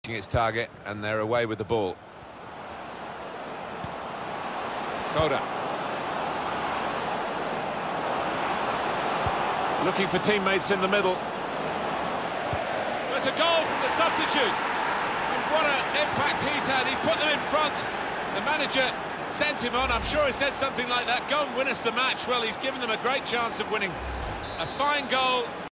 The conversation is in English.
reaching its target, and they're away with the ball. Coglia. Looking for teammates in the middle. But a goal from the substitute. And what an impact he's had. He put them in front. The manager sent him on. I'm sure he said something like that. Go and win us the match. Well, he's given them a great chance of winning. A fine goal.